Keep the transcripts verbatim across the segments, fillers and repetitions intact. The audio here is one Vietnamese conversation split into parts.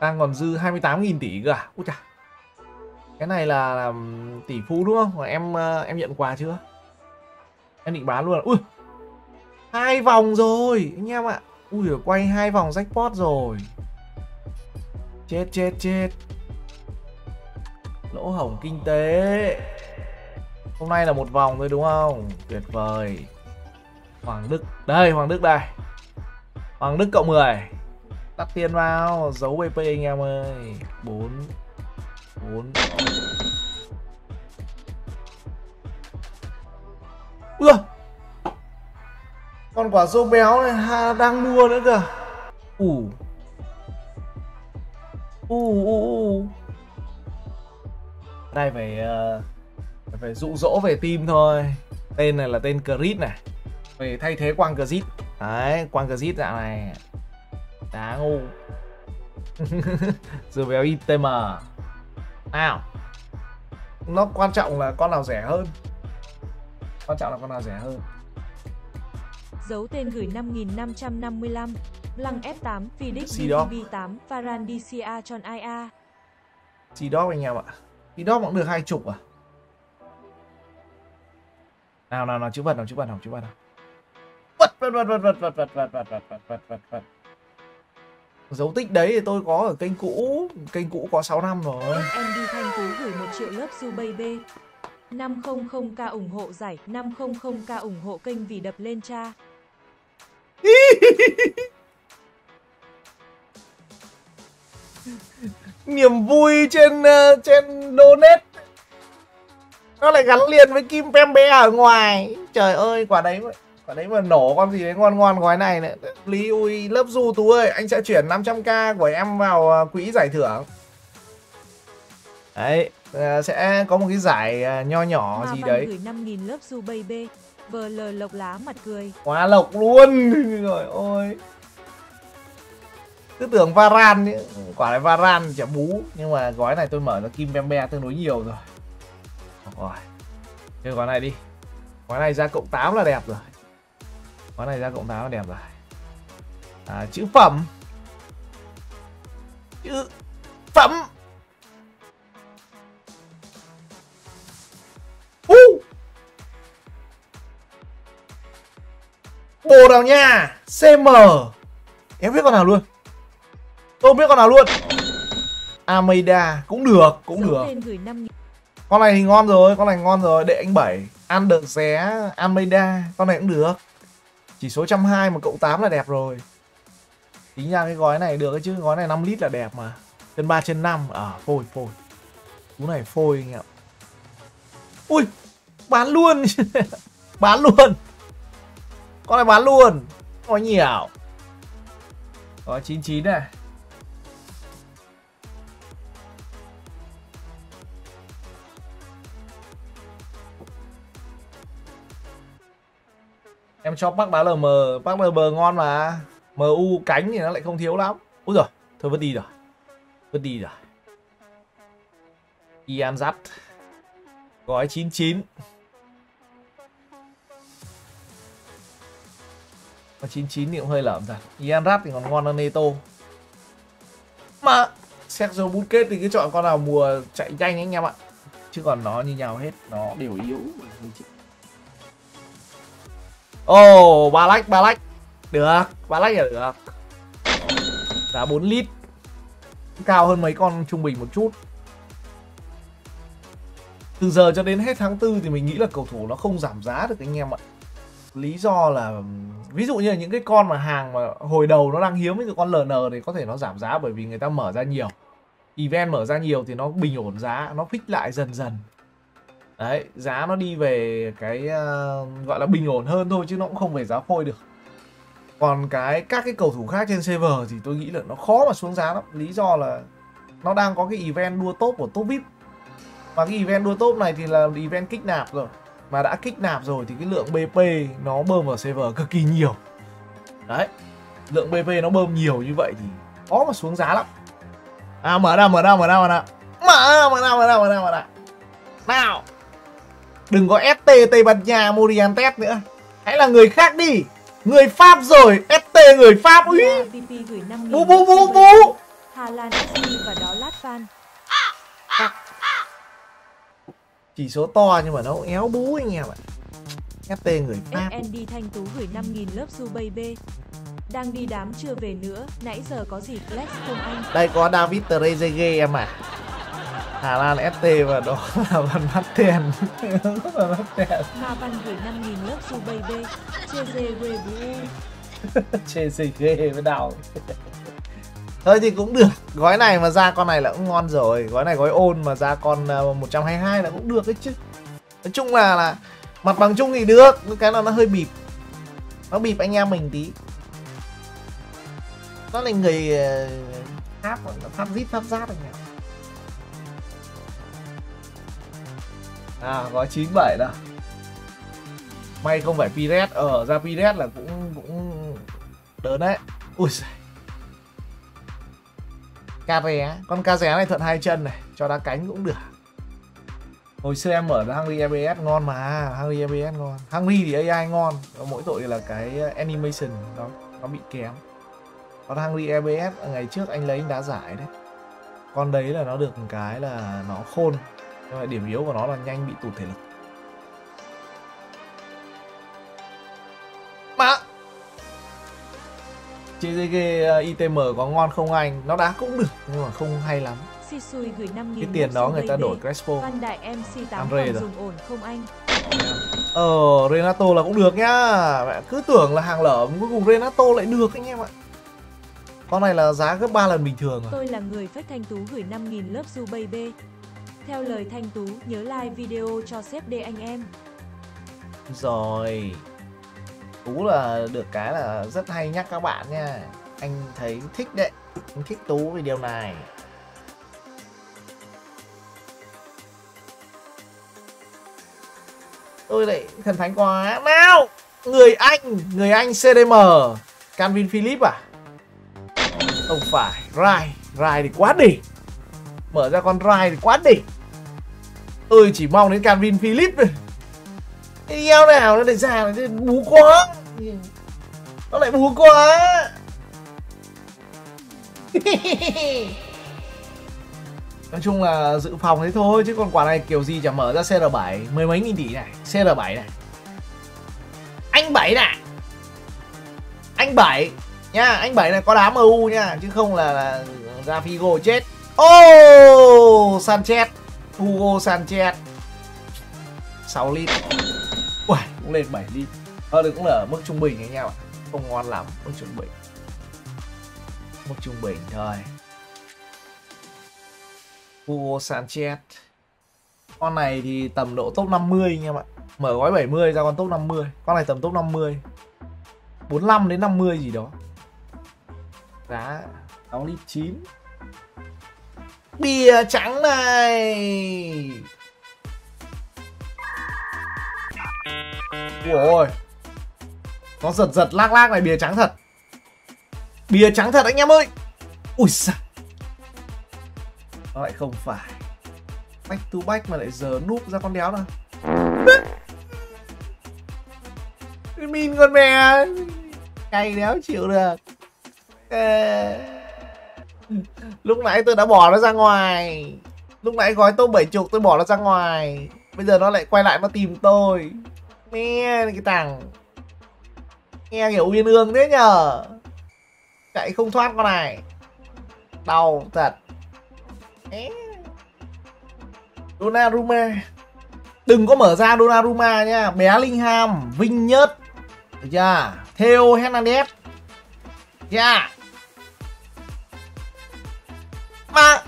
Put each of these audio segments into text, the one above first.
Đang còn dư hai mươi tám nghìn tỷ cơ à? Úi chà. Cái này là, là tỷ phú đúng không? Mà em em nhận quà chưa? Em định bán luôn à? Ui, hai vòng rồi anh em ạ. Ui, quay hai vòng jackpot rồi. Chết chết chết. Lỗ hổng kinh tế. Hôm nay là một vòng thôi đúng không? Tuyệt vời. Hoàng Đức. Đây, Hoàng Đức đây. Hoàng Đức cộng mười. Đặt tiền vào, giấu bê pê anh em ơi. bốn bốn. Ui, con quả sô béo này ha, đang mua nữa kìa. Ủ. Ủ ủ ủ. Đây phải uh, phải dụ dỗ về team thôi. Tên này là tên Crit này. Phải thay thế Quang Crit. Đấy, Quang Crit dạng này đá ngu. Sô béo i tê em. Nào. Nó quan trọng là con nào rẻ hơn. Quan trọng là con nào rẻ hơn. Dấu tên gửi năm nghìn năm trăm năm mươi lăm. Lăng ép tám, Phoenix bê tê bê tám, Varan đê xê a tròn i a. C-Dog anh em ạ. C-Dog cũng được hai chục à. Nào nào nào, chữ vật nào, chữ vật nào, chữ vật nào. Vật vật vật vật vật vật vật vật vật vật vật vật vật. Dấu tích đấy thì tôi có ở kênh cũ. Kênh cũ có sáu năm rồi. Em đi Thanh Tú gửi một triệu lớp su baby. năm trăm k ủng hộ giải, năm trăm k ủng hộ kênh vì đập lên cha. Niềm vui trên uh, trên donate nó lại gắn liền với kim Pembe ở ngoài. Trời ơi, quả đấy quả đấy mà nổ con gì đấy ngon ngon gói này nữa. Lý ui, lớp du Tú ơi, anh sẽ chuyển năm trăm k của em vào quỹ giải thưởng. Đấy, uh, sẽ có một cái giải uh, nho nhỏ Hoa gì Văn đấy. Gửi năm nghìn lớp su baby. vê lờ lộc lá mặt cười. Quá lộc luôn. Rồi ôi. Cứ tưởng Varan ấy. Quả này Varan chả bú. Nhưng mà gói này tôi mở ra kim Pembe tương đối nhiều rồi. Rồi. Chơi gói này đi. Gói này ra cộng tám là đẹp rồi. Gói này ra cộng tám là đẹp rồi. À, chữ phẩm. Chữ phẩm. Uh. Bồ nào nha. xê em. Em biết con nào luôn. Tôi không biết con nào luôn. Almeida cũng được, cũng được. Con này thì ngon rồi, con này ngon rồi, đệ anh bảy. Ăn được xé Almeida, con này cũng được. Chỉ số một trăm hai mươi mà cộng tám là đẹp rồi. Tính ra cái gói này được ấy chứ, gói này năm lít là đẹp mà. Chân ba chân năm, à phôi phôi. Cú này phôi anh ạ. Ui, bán luôn. Bán luôn. Con này bán luôn. Có nhiều. Có chín mươi chín này. Em cho Park đá lờ em, Park lờ em ngon mà. em u cánh thì nó lại không thiếu lắm. Úi giời, thôi vứt đi rồi. Vứt đi rồi. Ian Dắt. Gói chín mươi chín. Có chín mươi chín thì cũng hơi lởm thật. Ian Dắt thì còn ngon hơn Neto. Mà Sergio Busquets thì cứ chọn con nào mùa chạy nhanh anh em ạ. Chứ còn nó như nhau hết, nó đều yếu. Ồ, oh, ba lách, ba lách. Được, ba lách là được. Giá bốn lít. Cao hơn mấy con trung bình một chút. Từ giờ cho đến hết tháng tư thì mình nghĩ là cầu thủ nó không giảm giá được anh em ạ. Lý do là ví dụ như là những cái con mà hàng mà hồi đầu nó đang hiếm, ví dụ con lờ en thì có thể nó giảm giá bởi vì người ta mở ra nhiều. Event mở ra nhiều thì nó bình ổn giá, nó fix lại dần dần. Đấy, giá nó đi về cái uh, gọi là bình ổn hơn thôi chứ nó cũng không về giá phôi được. Còn cái các cái cầu thủ khác trên server thì tôi nghĩ là nó khó mà xuống giá lắm. Lý do là nó đang có cái event đua top của top vê i pê. Và cái event đua top này thì là event kích nạp rồi. Mà đã kích nạp rồi thì cái lượng bê pê nó bơm vào server cực kỳ nhiều. Đấy, lượng bê pê nó bơm nhiều như vậy thì khó mà xuống giá lắm. À, mở nào, mở nào, mở nào, mở nào. Mở nào, mở nào, mở nào, mở nào, mở nào. Nào. Đừng có ét tê Tây Ban Nha Morientes nữa. Hãy là người khác đi. Người Pháp rồi, ét tê người Pháp. Ui. Bú bú bú bú. Hà Lan ét fan. Chỉ số to nhưng mà nó éo bú anh em ạ. ép tê người Pháp. ét en đê Thanh Tú gửi năm nghìn love you baby. Đang đi đám chưa về nữa, nãy giờ có gì flex không anh? Đây có David Trezeguet em ạ. À. Hà Lan ét tê và đó là Van Basten. Ma Văn gửi năm nghìn love you baby. Trezeguet bú. Trezeguet với đào. Thôi thì cũng được. Gói này mà ra con này là cũng ngon rồi. Gói này gói ôn mà ra con một trăm hai mươi hai là cũng được đấy chứ. Nói chung là là mặt bằng chung thì được, cái nào nó hơi bịp. Nó bịp anh em mình tí. Nó là người Pháp, Pháp rít Pháp giáp anh em. À gói chín mươi bảy đó. May không phải Pires, ở ra Pires là cũng cũng đớn đấy. Ui giời. Ca ré, con ca ré này thuận hai chân này, cho đá cánh cũng được. Hồi xưa em mở ra Hungry e bê ét ngon mà, Hungry e bê ét ngon. Hungry thì a i ngon, mỗi tội là cái animation đó nó bị kém. Còn Hungry e bê ét ngày trước anh lấy anh đá giải đấy. Con đấy là nó được một cái là nó khôn, nhưng mà điểm yếu của nó là nhanh bị tụt thể lực. Mà Trezeguet i tê em có ngon không anh? Nó đá cũng được nhưng mà không hay lắm. Sisui gửi năm nghìn. Cái tiền đó người ta đổi Crespo. Văn Đại em xê tám còn dùng ổn không anh? Ờ, Renato là cũng được nhá. Mẹ cứ tưởng là hàng lởm, cuối cùng Renato lại được anh em ạ. Con này là giá gấp ba lần bình thường rồi. Tôi là người fake Thanh Tú gửi năm nghìn love you baby. Theo lời Thanh Tú, nhớ like video cho sếp D anh em. Rồi. Tú là được cái là rất hay nhắc các bạn nha. Anh thấy thích đấy. Anh thích Tú về điều này. Tôi lại thần thánh quá. Nào! Người Anh, người Anh xê đê em. Calvin Phillips à? Không phải. Rai, Rai thì quá đỉnh. Mở ra con Rai thì quá đỉnh. Tôi chỉ mong đến Calvin Phillips rồi. Cái eo nào nó lại ra nó bú quá. Nó lại bú quá. Nói chung là dự phòng thế thôi, chứ còn quả này kiểu gì chả mở ra xê rờ bảy mười mấy nghìn tỷ này. xê rờ bảy này. Anh bảy này. Anh bảy nha, anh bảy này có đá em u nha, chứ không là, là ra Figo chết. Ô oh, Sanchez, Hugo Sanchez sáu lít. Uầy, cũng lên bảy lít. Ờ, được cũng là ở mức trung bình anh em ạ. Không ngon lắm, mức trung bình. Mức trung bình thôi. Hugo Sanchez. Con này thì tầm độ top năm mươi anh em ạ. Mở gói bảy mươi ra con top năm mươi. Con này tầm top năm mươi. bốn mươi lăm đến năm mươi gì đó. Giá sáu lít chín. Bìa trắng này. Ôi, nó giật giật lác lác này, bìa trắng thật. Bìa trắng thật anh em ơi. Ui giời. Nó lại không phải. Back to back mà lại giờ núp ra con đéo nào. Min con mẹ. Cay đéo chịu được. Ê. Lúc nãy tôi đã bỏ nó ra ngoài. Lúc nãy gói top bảy mươi tôi bỏ nó ra ngoài. Bây giờ nó lại quay lại nó tìm tôi. Mẹ cái thằng. Nghe kiểu uyên ương thế nhờ. Chạy không thoát con này. Đau thật. Donnarumma. Đừng có mở ra Donnarumma nha. Bellingham, Vinh Nhớt. Được chưa? Theo Hernandez. Được chưa? Mà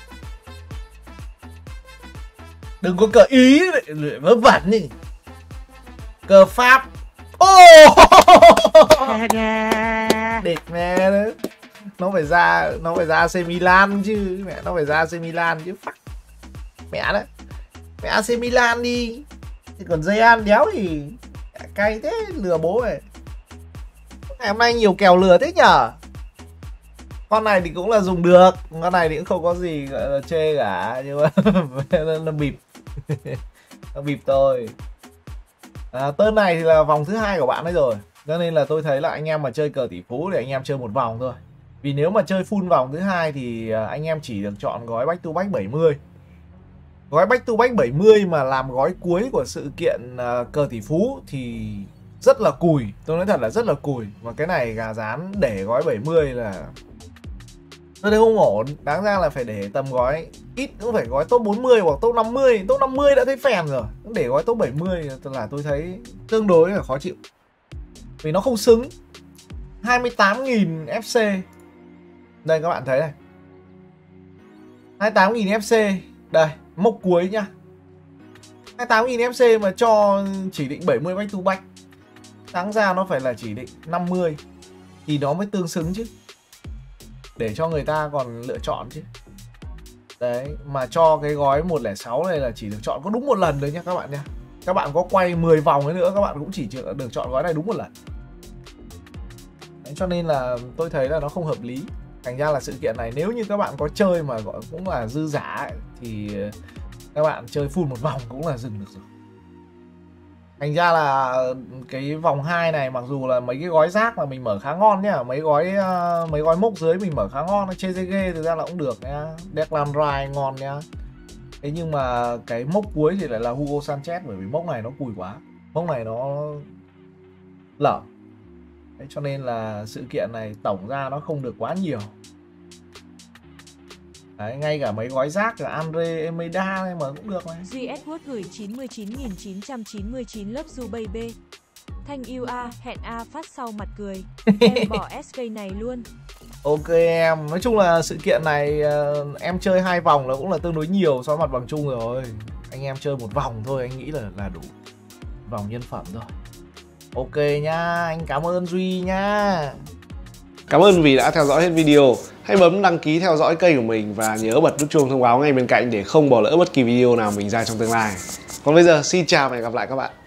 đừng có cờ Ý vớ vẩn đi. Cờ Pháp. Ô oh! Địch mẹ đấy. Nó phải ra, nó phải ra a xê Milan chứ. Mẹ nó phải ra a xê Milan chứ. Fuck. Mẹ đấy. Mẹ a xê Milan đi. Thì còn Real đéo thì cay thế, lừa bố này. Ngày hôm nay nhiều kèo lừa thế nhở. Con này thì cũng là dùng được. Con này thì cũng không có gì gọi là chê cả. Nhưng mà nó bịp. Nó bịp tôi. À, tên này thì là vòng thứ hai của bạn ấy rồi. Cho nên là tôi thấy là anh em mà chơi cờ tỷ phú thì anh em chơi một vòng thôi. Vì nếu mà chơi full vòng thứ hai thì anh em chỉ được chọn gói back to back bảy mươi. Gói back to back bảy mươi mà làm gói cuối của sự kiện uh, cờ tỷ phú thì rất là cùi. Tôi nói thật là rất là cùi. Và cái này gà rán để gói bảy mươi là tôi thấy không ổn. Đáng ra là phải để tầm gói ít cũng phải gói top bốn mươi hoặc top năm mươi. Top năm mươi đã thấy phèn rồi, để gói top bảy mươi là tôi thấy tương đối là khó chịu. Vì nó không xứng. Hai mươi tám nghìn ép xê. Đây các bạn thấy này, hai mươi tám nghìn ép xê. Đây, mốc cuối nhá, hai mươi tám nghìn ép xê mà cho chỉ định bảy mươi back to back. Đáng ra nó phải là chỉ định năm mươi thì nó mới tương xứng chứ, để cho người ta còn lựa chọn chứ. Đấy, mà cho cái gói một không sáu này là chỉ được chọn có đúng một lần thôi nhá các bạn nhá. Các bạn có quay mười vòng ấy nữa các bạn cũng chỉ được chọn gói này đúng một lần. Đấy, cho nên là tôi thấy là nó không hợp lý. Thành ra là sự kiện này nếu như các bạn có chơi mà gọi cũng là dư giả ấy, thì các bạn chơi full một vòng cũng là dừng được rồi. Thành ra là cái vòng hai này mặc dù là mấy cái gói rác là mình mở khá ngon nhá, mấy gói uh, mấy gói mốc dưới mình mở khá ngon, chê dê ghê thực ra là cũng được nhá, Declan Rice ngon nhá. Thế nhưng mà cái mốc cuối thì lại là Hugo Sanchez, bởi vì mốc này nó cùi quá, mốc này nó lở. Đấy, cho nên là sự kiện này tổng ra nó không được quá nhiều. Đấy, ngay cả mấy gói rác là Andre Emeda này mà cũng được này. giê ét Wood gửi chín mươi chín nghìn chín trăm chín mươi chín lớp du baby. Thanh yêu A, hẹn A phát sau mặt cười. Em bỏ ét ca này luôn. Ok em, nói chung là sự kiện này uh, em chơi hai vòng là cũng là tương đối nhiều so với mặt bằng chung rồi. Anh em chơi một vòng thôi anh nghĩ là là đủ. Vòng nhân phẩm thôi. Ok nhá, anh cảm ơn Duy nhá. Cảm ơn vì đã theo dõi hết video. Hãy bấm đăng ký theo dõi kênh của mình và nhớ bật nút chuông thông báo ngay bên cạnh để không bỏ lỡ bất kỳ video nào mình ra trong tương lai. Còn bây giờ xin chào và hẹn gặp lại các bạn.